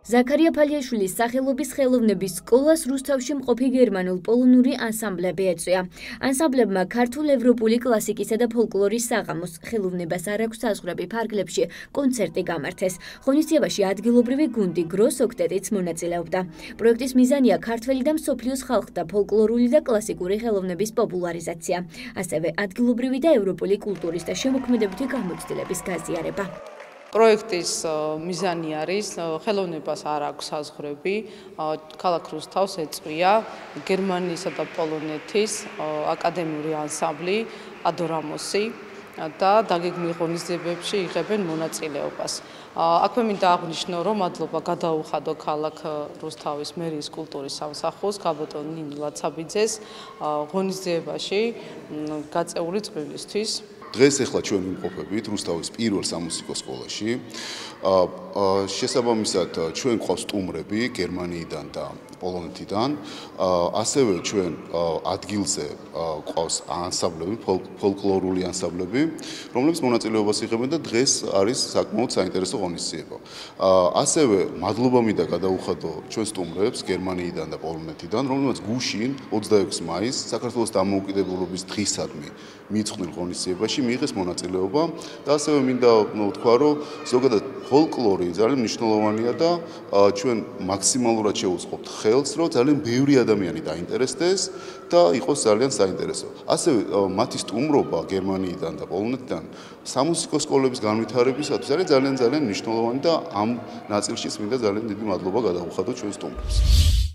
ზაქარია ფალიაშვილის სახელობის ხელოვნების სკოლას რუსთავში მყოფი გერმანულ-პოლონური ანსამბლები ეწვია. ანსამბლებმა ქართულ ევროპული კლასიკისა და ფოლკლორის საღამოს ხელოვნებას არ აქვს საზღვრები ფარგლებში კონცერტი გამართეს. ღონისძიებაში ადგილობრივი გუნდი გროს ოქტეტიც მონაწილეობდა. პროექტის მიზანია ქართველი და მსოფლიოს ხალხთა ფოლკლორული და კლასიკური ხელოვნების პოპულარიზაცია, ასევე ადგილობრივი და ევროპული კულტურის და შემოქმედებითი გამოცდილების გაზიარება. პროექტის მიზანი არის ხელოვნებას არ აქვს საზღვრები, ქალაქ რუსთავს ეწვია გერმანიისა და პოლონეთის აკადემიური ანსამბლი ადორამოსი და დაგეგმილ ღონისძიებებში იღებენ მონაწილეობას. აქვე მინდა აღნიშნო, რომ მადლობა გადაუხადო ქალაქ რუსთავის მერიის კულტურის სამსახურს, გაბატონ ნინი ლაცაბიძეს ღონისძიებაში გაწეული წვლილისთვის. დღეს ახლა ჩვენ ვიმყოფებით რუსთავის პირველ სამუსიკო სკოლაში. შესაბამისად ჩვენ გვყავს სტუმრები გერმანიიდან და პოლონეთიდან. ასევე ჩვენ ადგილზე გვყავს ანსამბლები, ფოლკლორული ანსამბლები, რომლებიც მონაწილეობას იღებენ და დღეს არის საკმაოდ საინტერესო ღონისძიება. ასევე მადლობა მინდა გადაუხადო ჩვენ სტუმრებს გერმანიიდან და პოლონეთიდან, რომლებიც გუშინ 26 მაისს საქართველოს დამოუკიდებლობის დღისადმი მიიწვნილ ღონისძიებაში მიიღეს მონაწილეობა და ასევე მინდა ვთქვა, რომ ზოგადად ფოლკლორი ძალიან მნიშვნელოვანია და ჩვენ მაქსიმალურად შევუწყობთ ხელს, რომ ძალიან ბევრი ადამიანი დაინტერესდეს და იყოს ძალიან საინტერესო. ასევე მათი სტუმრობა გერმანიიდან და პოლონეთიდან სამუსიკო სკოლების განვითარებისათვის არის ძალიან მნიშვნელოვანი და ამ ნაწილშიც მინდა ძალიან დიდი მადლობა გადაუხადო ჩვენ სტუმრებს.